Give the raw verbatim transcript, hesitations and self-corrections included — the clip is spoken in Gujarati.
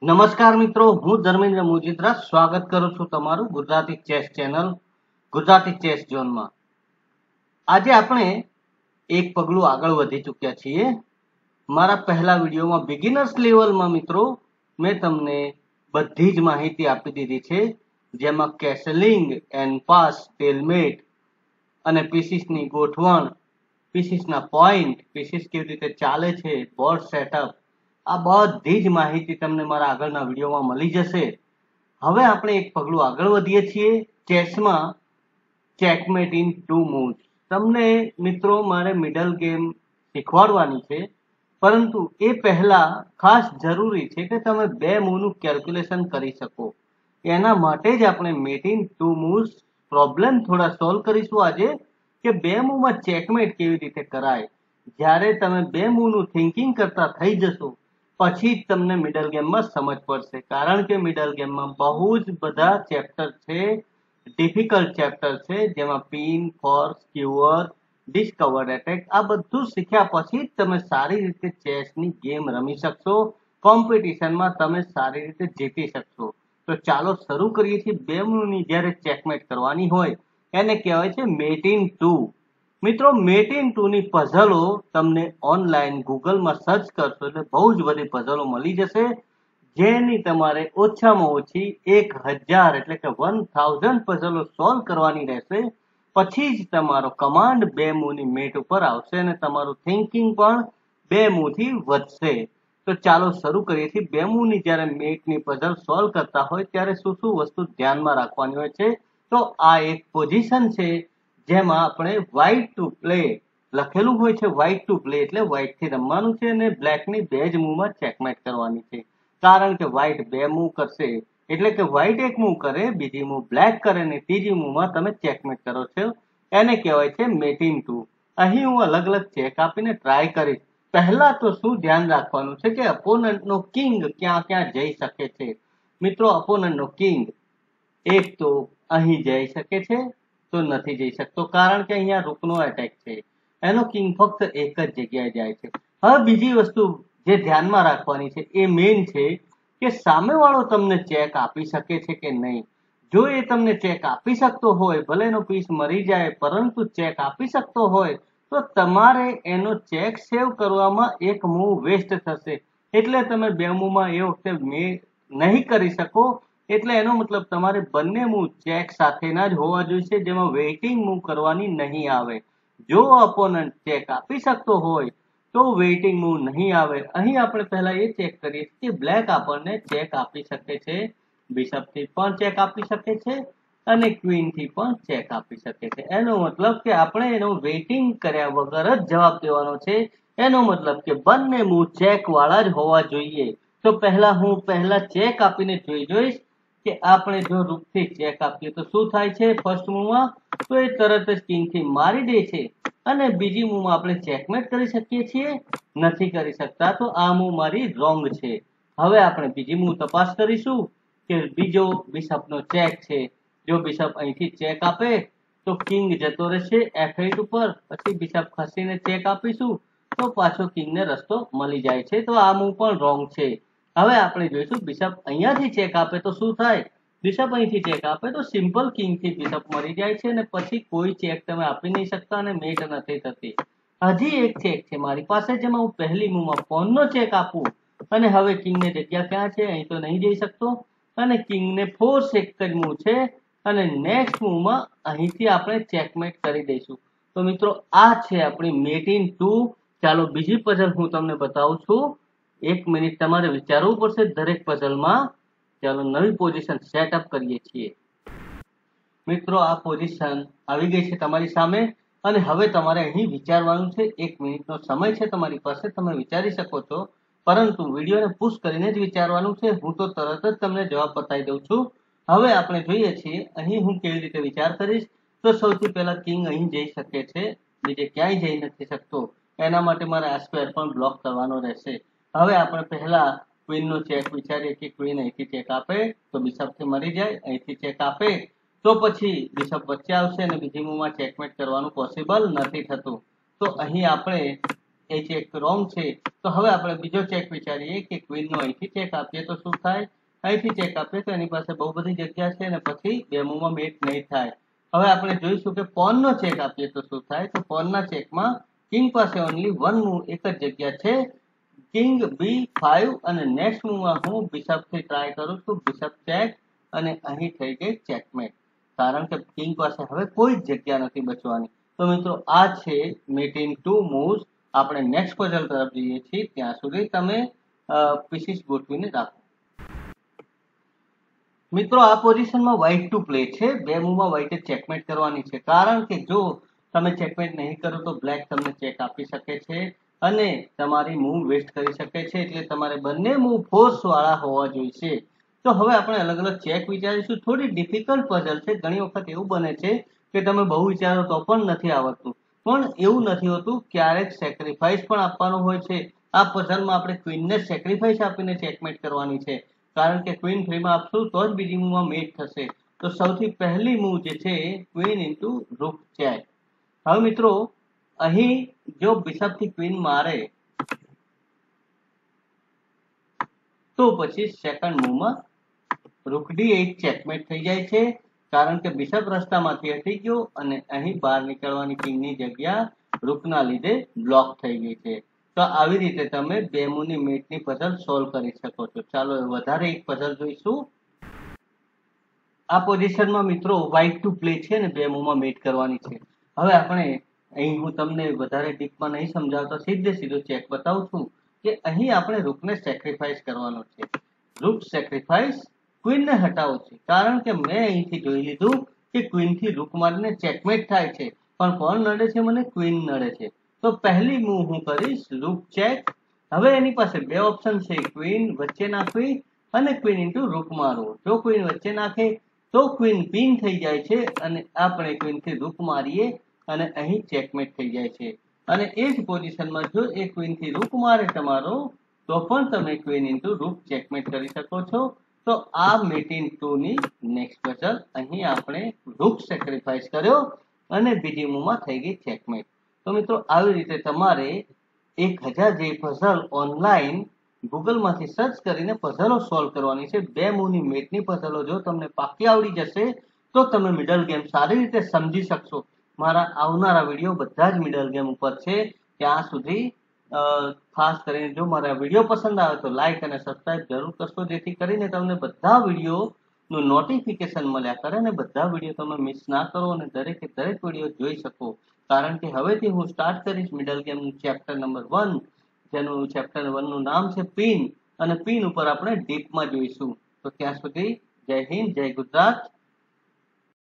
નમસ્કાર મિત્રો, હું ધર્મેન્દ્ર મુજીદ્રા સ્વાગત કરું છું તમારું Gujarati chess channel Gujarati chess ઝોનમાં। આજે આપણે એક પગલું આગળ વધી ચૂક્યા છીએ। મારા પહેલા વિડીયોમાં બિગિનર્સ લેવલમાં મિત્રો મેં તમને બધી જ માહિતી આપી દીધી છે, જેમાં કેસલિંગ, એન્ડ પાસ, સ્ટેલમેટ અને પીસીસની ગોઠવણ, પીસીસના પોઈન્ટ, પીસીસ કેવી રીતે ચાલે છે, બોર્ડ સેટઅપ, આ બધી જ માહિતી તમને મારા આગળના વિડીયોમાં મળી જશે। હવે આપણે એક પગલું આગળ વધીએ છીએ ચેસમાં ચેકમેટ ઇન ટુ મૂવ્સ। તમને મિત્રો મારે મિડલ ગેમ શીખવાડવાની છે, પરંતુ એ પહેલા ખાસ જરૂરી છે કે તમે બે મૂવનું કેલ્ક્યુલેશન કરી શકો। એના માટે જ આપણે mate in two moves problem થોડા સોલ્વ કરીશું આજે, કે બે મૂવમાં ચેકમેટ કેવી રીતે કરાય। જ્યારે તમે બે મૂવનું થિંકિંગ કરતા થઈ જશો પછી જ તમને મિડલ ગેમમાં સમજ પડશે, કારણ કે મિડલ ગેમમાં બહુ જ બધા ચેપ્ટર છે, ડિફિકલ્ટ ચેપ્ટર છે, જેમાં pin, force, skewer, discovered attack, આ બધું શીખ્યા પછી જ તમે સારી રીતે ચેસની ગેમ રમી શકશો, કોમ્પિટિશનમાં તમે સારી રીતે જીતી શકશો। તો ચાલો શરૂ કરીએ છીએ। બે મૂવની જ્યારે ચેકમેટ કરવાની હોય એને કહેવાય છે મેટ ઇન ટુ। મિત્રો મેટ ઇન ટુ ની પઝલો તમને ઓનલાઈન ગૂગલમાં સર્ચ કરશો એટલે બહુ જ બધી પઝલો મળી જશે, જેની તમારે ઓછામાં ઓછી એક હજાર એટલે કે વન થાઉઝન્ડ પઝલો સોલ્વ કરવાની રહેશે। પછી જ તમારો કમાન્ડ બે મૂવની મેટ ઉપર આવશે અને તમારું થિંકિંગ પણ બે મૂવથી વધશે। તો ચાલો શરૂ કરીએ છીએ। બે મૂવની જ્યારે મેટની પઝલ સોલ્વ કરતા હોય ત્યારે શું શું વસ્તુ ધ્યાનમાં રાખવાની હોય છે। તો આ એક પોઝિશન છે જેમાં આપણે વ્હાઇટ ટુ પ્લે લખેલું હોય છે। વ્હાઇટ ટુ પ્લે એટલે વ્હાઇટ થી રમવાનું છે અને બ્લેક ની બે જ મૂવમાં ચેકમેટ કરવાની છે, કારણ કે વ્હાઇટ બે મૂવ કરશે એટલે કે વ્હાઇટ એક મૂવ કરે, બીજી મૂવ બ્લેક કરે ને ત્રીજી મૂવમાં તમે ચેકમેટ કરો છો, એને કહેવાય છે મેટ ઇન ટુ। અહીં હું અલગ અલગ ચેક આપીને ટ્રાય કરીશ। પહેલા તો શું ધ્યાન રાખવાનું છે કે અપોનન્ટનો કિંગ ક્યાં ક્યાં જઈ શકે છે। મિત્રો અપોનન્ટનો કિંગ એક તો અહીં જઈ શકે છે તો નથી જઈ શકતો, કારણ કે અહીંયા રૂકનો એટેક છે, એનો કિંગ ફક્ત એક જ જગ્યાએ જાય છે। હવે બીજી વસ્તુ જે ધ્યાનમાં રાખવાની છે એ મેઇન છે કે સામેવાળો તમને ચેક આપી શકે છે કે નહીં। જો એ તમને ચેક આપી શકતો હોય, ભલે એનો પીસ મરી જાય પરંતુ ચેક આપી શકતો હોય, તો તમારે એનો ચેક સેવ કરવામાં એક મૂવ વેસ્ટ થશે, એટલે તમે બે મૂવમાં એ વખતે મેટ નહીં કરી શકો। એટલે એનો મતલબ તમારે બંને મૂવ ચેક સાથેના જ હોવા જોઈએ, જેમાં વેઇટિંગ મૂવ કરવાની નહીં આવે। જો અપોનન્ટ ચેક આપી શકતો હોય તો વેઇટિંગ મૂવ નહીં આવે। અહીં આપણે પહેલા એ ચેક કરીએ કે બ્લેક આપણને ચેક આપી શકે છે, બિશપ થી પણ ચેક આપી શકે છે અને ક્વીન થી પણ ચેક આપી શકે છે। એનો મતલબ કે આપણે એનો વેઇટિંગ કર્યા વગર જ જવાબ દેવાનો છે। એનો મતલબ કે બંને મૂવ ચેક વાળા જ હોવા જોઈએ। તો પહેલા હું પહેલા ચેક આપીને જોઈ જોઈશ કે આપણે જો રૂકથી ચેક આપીએ તો શું થાય છે। ફર્સ્ટ મૂવમાં તો એ તરત જ કિંગ થી મારી દે છે અને બીજી મૂવમાં આપણે ચેકમેટ કરી શકીએ છીએ, નથી કરી શકતા, તો આ મૂવ મારી રોંગ છે। હવે આપણે બીજી મૂવ તપાસ કરીશું કે બીજો બિશપનો ચેક છે। જો બિશપ અહીંથી ચેક આપે તો કિંગ જતો રહેશે એફ એટ ઉપર, પછી બિશપ ખસીને ચેક આપીશું તો પાછો કિંગને રસ્તો મળી જાય છે, તો આ મૂવ પણ રોંગ છે। હવે આપણે જોઈશું બિશપ અહીંયાથી ચેક આપે તો શું થાય। બિશપ અહીંથી ચેક આપે તો સિમ્પલ કિંગ થી બિશપ મરી જાય છે અને પછી કોઈ ચેક તમે આપી નહીં શકતા અને મેટ નથી થતી। હજી એક ચેક છે મારી પાસે, જેમાં હું પહેલી મૂવમાં પોનનો ચેક આપું અને હવે કિંગને જગ્યા ક્યાં છે, અહીં તો નહીં જઈ શકતો અને કિંગને ફોર્સ એક જ મૂવ છે અને નેક્સ્ટ મૂવમાં અહીંથી આપણે ચેકમેટ કરી દઈશું। તો મિત્રો આ છે આપણી મેટ ઇન ટુ। ચાલો બીજી પઝલ હું તમને બતાવું છું, એક મિનિટ તમારે વિચારવું પડશે દરેક પઝલમાં। ચાલો નવી પોઝિશન સેટઅપ કરીએ છીએ। મિત્રો આ પોઝિશન આવી ગઈ છે તમારી સામે અને હવે તમારે અહીં વિચારવાનું છે। એક મિનિટનો સમય છે તમારી પાસે, તમે વિચારી શકો છો, પરંતુ વિડીયોને પુશ કરીને જ વિચારવાનું છે। હું તો તરત જ તમને જવાબ બતાવી દઉં છું। હવે આપણે જોઈએ છીએ અહીં હું કેવી રીતે વિચાર કરીશ। તો સૌથી પહેલા કિંગ અહીં જઈ શકે છે, બીજે ક્યાંય જઈ નથી શકતો, એના માટે મારે આ સ્ક્વેર પણ બ્લોક કરવાનો રહેશે। હવે આપણે પહેલા ક્વીનનો ચેક વિચારીએ કે ક્વીન અહીંથી ચેક આપે તો બિશપ થી મરી જાય, અહીંથી ચેક આપે તો પછી બિશપ વચ્ચે આવશે અને બીજી મૂવમાં ચેકમેટ કરવાનું પોસિબલ નથી થતું। તો અહીં આપણે એ ચેક રોંગ છે. તો હવે આપણે બીજો ચેક વિચારીએ કે ક્વીન નો અહીંથી ચેક આપીએ તો શું થાય. અહીંથી ચેક આપીએ તો એની પાસે બહુ બધી જગ્યા છે અને પછી બે મૂવમાં મેચ નહીં થાય. હવે આપણે જોઈશું કે પોન નો ચેક આપીએ તો શું થાય. તો પોન ના ચેકમાં કિંગ પાસે ઓનલી વન મૂવ એક જ જગ્યા છે, કિંગ બી ફાઈવ, અને નેક્સ્ટ મૂવમાં હું બિશપ થી ટ્રાય કરું છું, બિશપ ચેક, અને અહીં થઈ ગઈ ચેકમેટ, કારણ કે કિંગ પાસે હવે કોઈ જ જગ્યા નથી બચવાની. તો મિત્રો આ છે મેટ ઇન ટુ મૂવ્સ. આપણે નેક્સ્ટ પઝલ તરફ જઈએ છીએ, ત્યાં સુધી તમે પીસીસ ગોઠવીને રાખો. મિત્રો આ પોઝિશનમાં વ્હાઇટ ટુ પ્લે છે. બે મૂવમાં વ્હાઇટે ચેકમેટ કરવાની છે, કારણ કે જો તમે ચેકમેટ નહીં કરો તો બ્લેક તમને ચેક આપી શકે છે અને તમારી મૂવ વેસ્ટ કરી શકે છે. એટલે તમારે બંને મૂવ ફોર્સ વાળા હોવા જોઈએ. તો હવે આપણે અલગ અલગ ચેક વિચારીશું. થોડી ડિફિકલ્ટ પઝલ છે. ઘણી વખત એવું બને છે કે તમે બહુ વિચારો તો પણ નથી આવડતું, પણ એવું નથી હોતું. ક્યારેક સેક્રિફાઈસ પણ આપવાનું હોય છે. આ પઝલમાં આપણે ક્વીનને સેક્રિફાઈસ આપીને ચેકમેટ કરવાની છે, કારણ કે ક્વીન થ્રીમાં આપશું તો જ બીજી મૂવમાં મેચ થશે. તો સૌથી પહેલી મૂવ જે છે ક્વીન ઇન્ટુ રૂક ચેક. હવે મિત્રો અહીં જો બિશપ થી ક્વીન મારે તો પછી સેકન્ડ મૂવમાં રૂક ડી એટ ચેકમેટ થઈ જાય છે, કારણ કે બિશપ રસ્તામાંથી હટી ગયો અને અહીં બહાર નીકળવાની કિંગની જગ્યા રૂકના લીધે બ્લોક થઈ ગઈ છે. તો આવી રીતે તમે બે મૂવની મેટની પઝલ સોલ્વ કરી શકો છો. ચાલો વધારે એક પઝલ જોઈશું. આ પોઝિશનમાં મિત્રો વ્હાઇટ ટુ પ્લે છે ને બે મૂવમાં મેટ કરવાની છે. હવે આપણે અહીં હું તમને વધારે ડીપમાં નહીં સમજાવતો, સીધે સીધો ચેક બતાવું છું કે અહીં આપણે રૂકને સેક્રિફાઈસ કરવાનો છે. રૂક સેક્રિફાઈસ ક્વીનને હટાવો છે, કારણ કે મેં અહીંથી જોઈ લીધું કે ક્વીનથી રૂક મારીને ચેકમેટ થાય છે, પણ કોણ નડે છે મને? ક્વીન નડે છે. તો પહેલી મૂવ હું કરીશ રૂક ચેક. હવે એની પાસે બે ઓપ્શન છે, ક્વીન વચ્ચે નાખવી અને ક્વીન ઇન્ટુ રૂક મારવો. જો ક્વીન વચ્ચે નાખે તો ક્વીન પિન થઈ જાય છે અને આપણે ક્વીનથી રૂક મારીએ અને અહીં ચેકમેટ થઈ જાય છે. અને એ જ પોઝિશનમાં જો એ ક્વીનથી રૂક મારે તમારો, તો પણ તમે ક્વીન ઇન્ટુ રૂક ચેકમેટ કરી શકો છો. તો આ મેટ ઇન ટુ ની નેક્સ્ટ પઝલ. અહીં આપણે રૂક સેક્રિફાઈસ કર્યો અને બીજી મૂવમાં થઈ ગઈ ચેકમેટ. તો મિત્રો આવી રીતે તમારે એક હજાર જે પઝલ ઓનલાઈન ગૂગલમાંથી સર્ચ કરીને પઝલો સોલ્વ કરવાની છે. બે મૂવની મેટની પઝલો જો તમને પાકી આવડી જશે તો તમે મિડલ ગેમ સારી રીતે સમજી શકશો. મારા આવનારા વિડીયો બધા જ મિડલ ગેમ ઉપર છે. ત્યાં સુધી ખાસ કરીને જો મારા વિડીયો પસંદ આવે તો લાઈક અને સબસ્ક્રાઇબ જરૂર કરશો, જેથી કરીને તમને બધા વિડીયોનું નોટિફિકેશન મળ્યા કરે અને બધા વિડીયો તમે મિસ ના કરો અને દરેકે દરેક વિડીયો જોઈ શકો. કારણ કે હવેથી હું સ્ટાર્ટ કરીશ મિડલ ગેમનું ચેપ્ટર નંબર વન, જેનું ચેપ્ટર વન નું નામ છે પિન, અને પિન ઉપર આપણે ડીપમાં જોઈશું. તો ત્યાં સુધી જય હિન્દ, જય ગુજરાત.